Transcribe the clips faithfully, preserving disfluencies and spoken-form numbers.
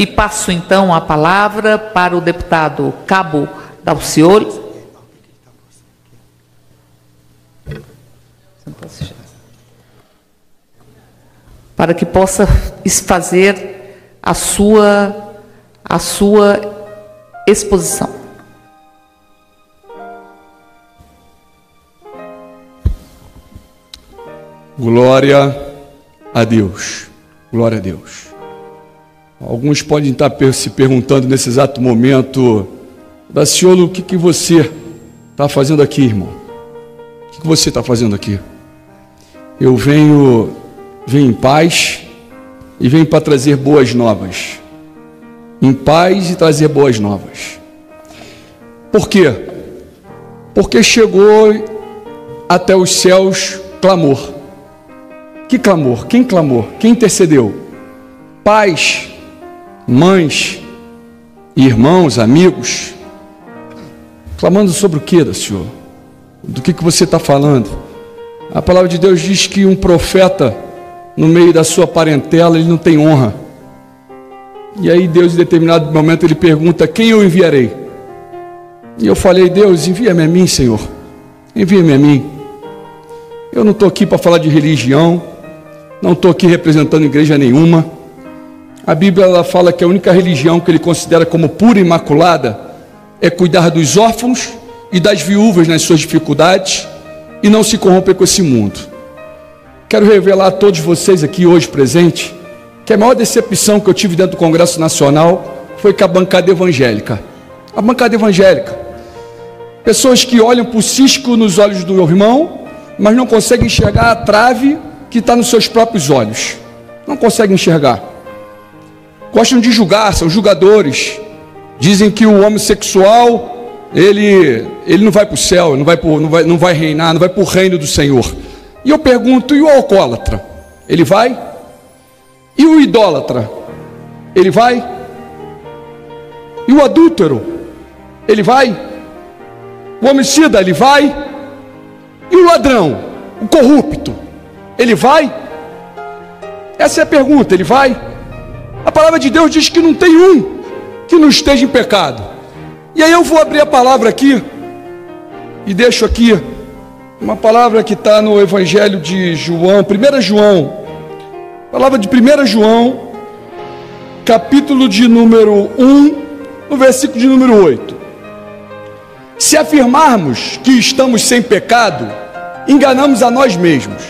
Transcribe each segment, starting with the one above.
E passo então a palavra para o deputado Cabo Dalcioli. Para que possa fazer a sua, a sua exposição. Glória a Deus. Glória a Deus. Alguns podem estar se perguntando nesse exato momento: Daciolo, o que, que você está fazendo aqui, irmão? O que, que você está fazendo aqui? Eu venho, venho em paz e venho para trazer boas novas. Em paz e trazer boas novas. Por quê? Porque chegou até os céus clamor. Que clamor? Quem clamou? Quem intercedeu? Pais, mães, irmãos, amigos, clamando sobre o que, Senhor? Do que, que você está falando? A palavra de Deus diz que um profeta, no meio da sua parentela, ele não tem honra. E aí Deus, em determinado momento, ele pergunta: quem eu enviarei? E eu falei: Deus, envia-me a mim, Senhor. Envia-me a mim. Eu não estou aqui para falar de religião, não estou aqui representando igreja nenhuma. A Bíblia ela fala que a única religião que ele considera como pura e imaculada é cuidar dos órfãos e das viúvas nas suas dificuldades e não se corromper com esse mundo. Quero revelar a todos vocês aqui hoje presentes que a maior decepção que eu tive dentro do Congresso Nacional foi com a bancada evangélica. A bancada evangélica. Pessoas que olham para o cisco nos olhos do irmão, mas não conseguem enxergar a trave que está nos seus próprios olhos. Não conseguem enxergar. Gostam de julgar, são julgadores. Dizem que o homossexual, ele, ele não vai para o céu, não vai, pro, não, vai, não vai reinar, não vai para o reino do Senhor. E eu pergunto: e o alcoólatra? Ele vai? E o idólatra? Ele vai? E o adúltero? Ele vai? O homicida? Ele vai? E o ladrão? O corrupto? Ele vai? Essa é a pergunta: ele vai? A palavra de Deus diz que não tem um que não esteja em pecado. E aí eu vou abrir a palavra aqui e deixo aqui uma palavra que está no Evangelho de João, primeiro João, palavra de primeiro João, capítulo de número um, no versículo de número oito. Se afirmarmos que estamos sem pecado, enganamos a nós mesmos,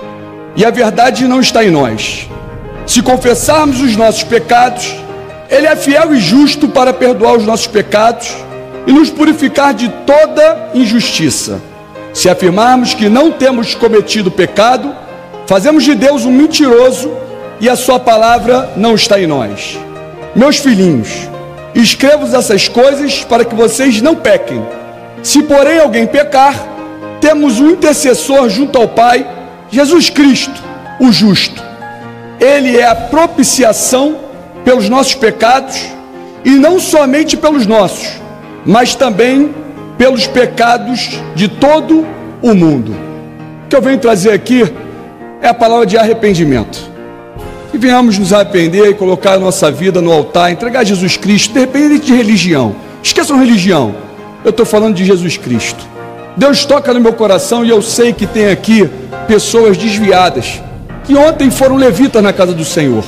e a verdade não está em nós. Se confessarmos os nossos pecados, Ele é fiel e justo para perdoar os nossos pecados e nos purificar de toda injustiça. Se afirmarmos que não temos cometido pecado, fazemos de Deus um mentiroso e a sua palavra não está em nós. Meus filhinhos, escrevo essas coisas para que vocês não pequem. Se porém alguém pecar, temos um intercessor junto ao Pai, Jesus Cristo, o justo. Ele é a propiciação pelos nossos pecados, e não somente pelos nossos, mas também pelos pecados de todo o mundo. O que eu venho trazer aqui é a palavra de arrependimento. Que venhamos nos arrepender e colocar a nossa vida no altar, entregar a Jesus Cristo, independente de religião. Esqueçam religião, eu estou falando de Jesus Cristo. Deus toca no meu coração e eu sei que tem aqui pessoas desviadas, que ontem foram levitas na casa do Senhor.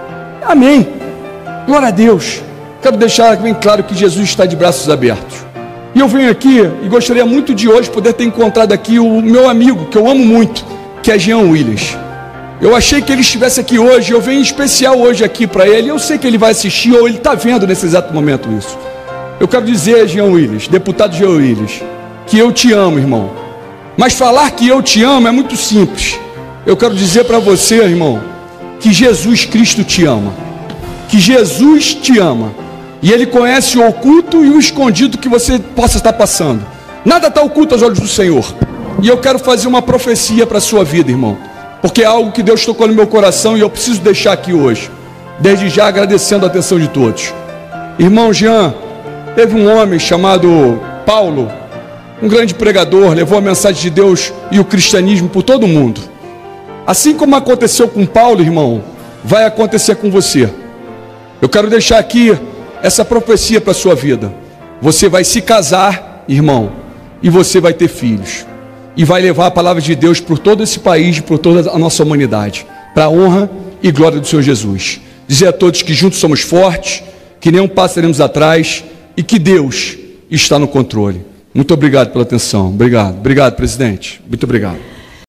Amém. Glória a Deus. Quero deixar bem claro que Jesus está de braços abertos. E eu venho aqui e gostaria muito de hoje poder ter encontrado aqui o meu amigo, que eu amo muito, que é Jean Williams. Eu achei que ele estivesse aqui hoje, eu venho em especial hoje aqui para ele. Eu sei que ele vai assistir ou ele está vendo nesse exato momento isso. Eu quero dizer, Jean Williams, deputado Jean Williams, que eu te amo, irmão. Mas falar que eu te amo é muito simples. Eu quero dizer para você, irmão, que Jesus Cristo te ama. Que Jesus te ama. E Ele conhece o oculto e o escondido que você possa estar passando. Nada está oculto aos olhos do Senhor. E eu quero fazer uma profecia para a sua vida, irmão. Porque é algo que Deus tocou no meu coração e eu preciso deixar aqui hoje. Desde já agradecendo a atenção de todos. Irmão Jean, teve um homem chamado Paulo, um grande pregador, levou a mensagem de Deus e o cristianismo por todo o mundo. Assim como aconteceu com Paulo, irmão, vai acontecer com você. Eu quero deixar aqui essa profecia para a sua vida. Você vai se casar, irmão, e você vai ter filhos. E vai levar a palavra de Deus por todo esse país, por toda a nossa humanidade, para a honra e glória do Senhor Jesus. Dizer a todos que juntos somos fortes, que nenhum passo teremos atrás e que Deus está no controle. Muito obrigado pela atenção. Obrigado. Obrigado, presidente. Muito obrigado.